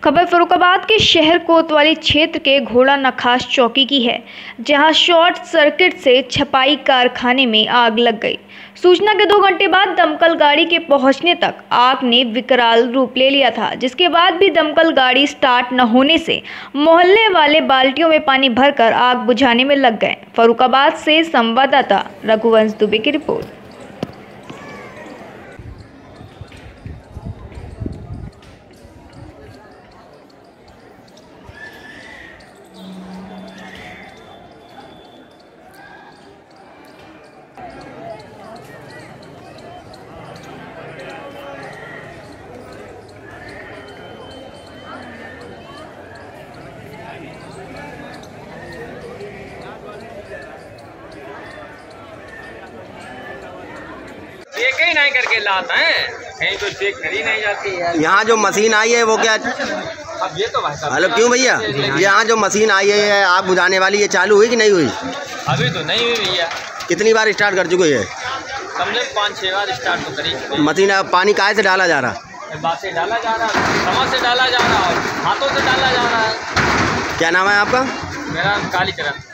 खबर फर्रुखाबाद के शहर कोतवाली क्षेत्र के घोड़ा नखास चौकी की है, जहां शॉर्ट सर्किट से छपाई कारखाने में आग लग गई। सूचना के 2 घंटे बाद दमकल गाड़ी के पहुंचने तक आग ने विकराल रूप ले लिया था, जिसके बाद भी दमकल गाड़ी स्टार्ट न होने से मोहल्ले वाले बाल्टियों में पानी भरकर आग बुझाने में लग गए। फर्रुखाबाद से संवाददाता रघुवंश दुबे की रिपोर्ट। चेक ही नहीं करके लाता है, कहीं तो चेक करी नहीं जाती है। यहाँ जो मशीन आई है वो क्या? अब ये तो भाई साहब, हेलो, क्यों भैया? यहाँ जो मशीन आई है आग बुझाने वाली, ये चालू हुई कि नहीं हुई? अभी तो नहीं हुई भैया। कितनी बार स्टार्ट कर चुके है? कम से कम 5-6 बार स्टार्ट तो करी। मशीन पानी काहे से डाला जा रहा? बात से डाला जा रहा है, समझ से डाला जा रहा है और हाथों से डाला जा रहा है। क्या नाम है आपका? मेरा नाम कालीचरण।